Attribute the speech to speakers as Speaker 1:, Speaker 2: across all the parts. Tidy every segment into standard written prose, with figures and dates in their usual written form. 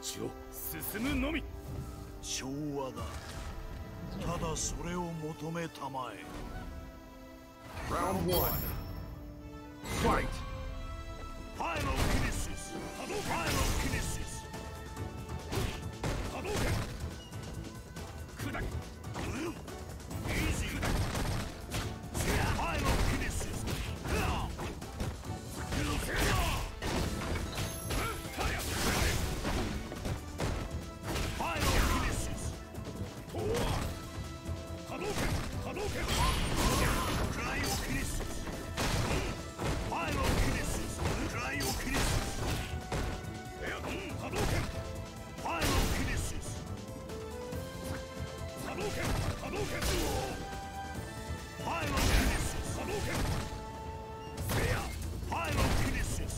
Speaker 1: 道を進むのみ。
Speaker 2: 昭和だ。ただそれを求めたまえ。
Speaker 1: Round 1 Fight!
Speaker 2: Pyrokinesis! Pyrokinesis!
Speaker 1: Hadouken! Kudaki!
Speaker 2: Easy! Pyrokinesis! Pyrokinesis!
Speaker 1: Hadouken! Hadouken!
Speaker 2: Cryokinesis! Pyrokinesis! Cryokinesis!
Speaker 1: Hadouken!
Speaker 2: Pyrokinesis!
Speaker 1: Hadouken! Hadouken!
Speaker 2: Pyrokinesis!
Speaker 1: Hadouken!
Speaker 2: Pyrokinesis!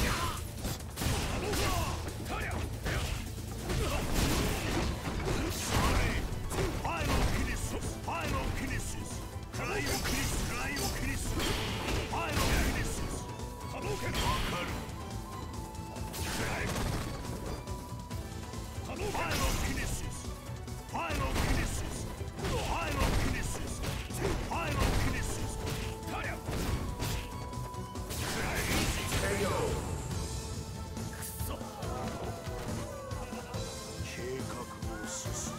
Speaker 2: Pyrokinesis! Pyrokinesis! Cryokinesis! Cryokinesis! Pyrokinesis!
Speaker 1: Hadouken!
Speaker 2: わかる。Pyrokinesis! Pyrokinesis! Pyrokinesis! Pyrokinesis!
Speaker 1: KO!
Speaker 2: 計画を進む。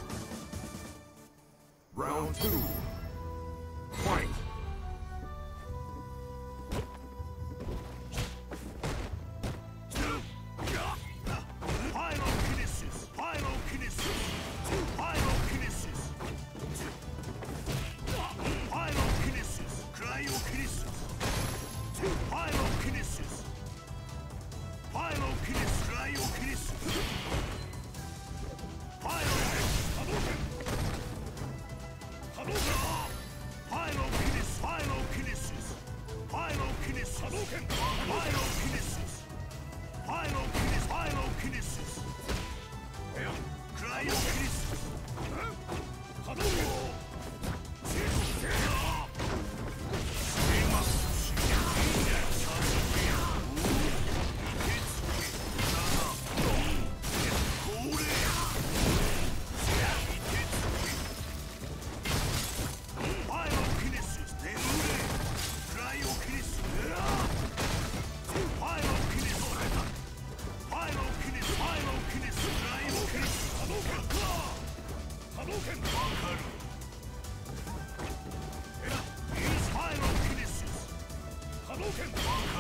Speaker 1: Round 2 Fight!
Speaker 2: Pyrokinesis! Pyrokinesis! Pyrokinesis! Pyrokinesis! Cryokinesis! Pyrokinesis! Pyrokinesis! Cryokinesis!
Speaker 1: Hadouken! Hadouken!
Speaker 2: Pyrokinesis! Pyrokinesis! Pyrokinesis!
Speaker 1: Hadouken!
Speaker 2: Pyrokinesis! Pyrokinesis! Pyrokinesis! Cryokinesis!
Speaker 1: Hadouken!
Speaker 2: Pyrokinesis! Cryokinesis! Pyrokinesis! Pyrokinesis! Cryokinesis!
Speaker 1: Hadouken! Hadouken!
Speaker 2: Pyrokinesis!
Speaker 1: Hadouken!